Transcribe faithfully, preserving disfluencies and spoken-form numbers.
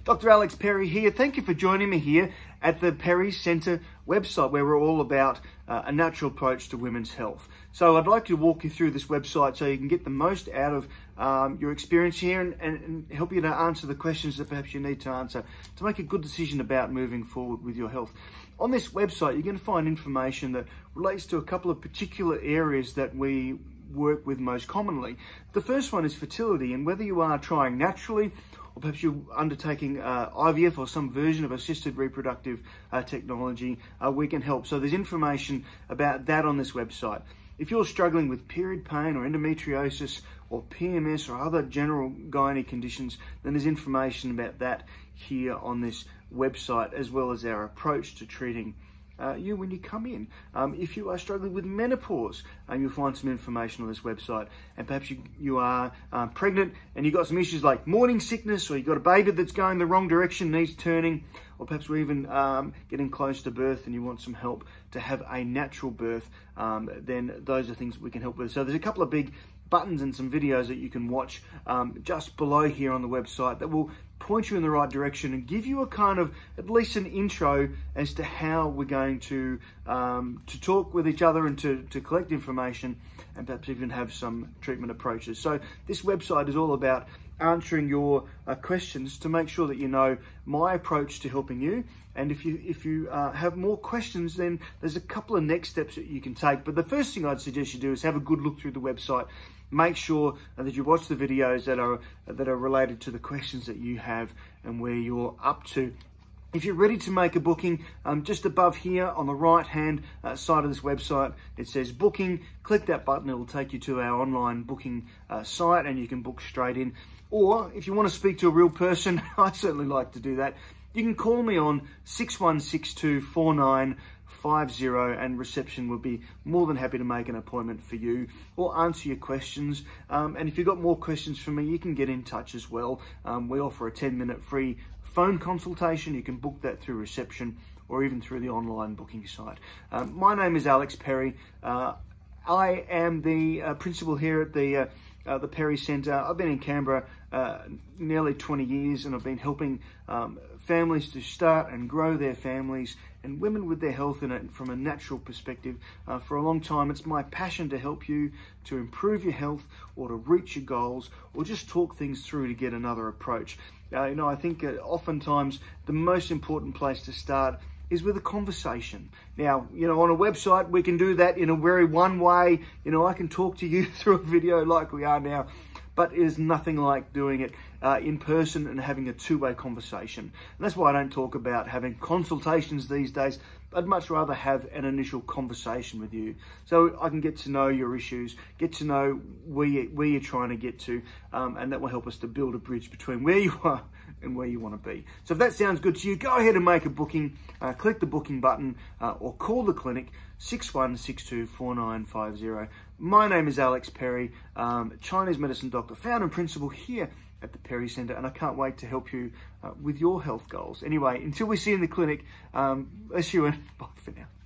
Doctor Alex Perry here. Thank you for joining me here at the Perry Centre website, where we're all about uh, a natural approach to women's health. So I'd like to walk you through this website so you can get the most out of um, your experience here and, and, and help you to answer the questions that perhaps you need to answer to make a good decision about moving forward with your health. On this website, you're going to find information that relates to a couple of particular areas that we work with most commonly. The first one is fertility, and whether you are trying naturally or perhaps you're undertaking uh, I V F or some version of assisted reproductive uh, technology, uh, we can help. So there's information about that on this website. If you're struggling with period pain or endometriosis or P M S or other general gynae conditions, then there's information about that here on this website, as well as our approach to treating Uh, you when you come in. Um, if you are struggling with menopause, um, you'll find some information on this website. And perhaps you, you are um, pregnant and you've got some issues like morning sickness, or you've got a baby that's going the wrong direction, needs turning, or perhaps we're even um, getting close to birth and you want some help to have a natural birth, um, then those are things that we can help with. So there's a couple of big buttons and some videos that you can watch um, just below here on the website that will point you in the right direction and give you a kind of at least an intro as to how we're going to um, to talk with each other and to, to collect information and perhaps even have some treatment approaches. So this website is all about answering your uh, questions to make sure that you know my approach to helping you. And if you if you uh, have more questions, then there's a couple of next steps that you can take. But the first thing I'd suggest you do is have a good look through the website. Make sure that you watch the videos that are that are related to the questions that you have and where you're up to. If you're ready to make a booking, um, just above here on the right hand uh, side of this website, it says booking. Click that button, it will take you to our online booking uh, site and you can book straight in. Or if you want to speak to a real person, I'd certainly like to do that. You can call me on six one six two four nine five zero and reception will be more than happy to make an appointment for you or answer your questions. Um, and if you've got more questions for me, you can get in touch as well. Um, we offer a ten minute free phone consultation. You can book that through reception or even through the online booking site. Um, my name is Alex Perry. Uh, I am the uh, principal here at the uh, uh, the Perry Centre. I've been in Canberra uh, nearly twenty years, and I've been helping um, families to start and grow their families and women with their health in it from a natural perspective uh, for a long time. It's my passion to help you to improve your health or to reach your goals or just talk things through to get another approach. Uh, you know, I think uh, oftentimes the most important place to start is with a conversation. Now, you know, on a website, we can do that in a very one way. You know, I can talk to you through a video like we are now, but it is nothing like doing it uh, in person and having a two-way conversation. And that's why I don't talk about having consultations these days. I'd much rather have an initial conversation with you so I can get to know your issues, get to know where, you, where you're trying to get to, um, and that will help us to build a bridge between where you are and where you want to be. So if that sounds good to you, go ahead and make a booking. Uh, click the booking button uh, or call the clinic, six one six two four nine five zero. My name is Alex Perry, um, Chinese medicine doctor, founder and principal here at the Perry Centre, and I can't wait to help you uh, with your health goals. Anyway, until we see you in the clinic, um, bless you and bye for now.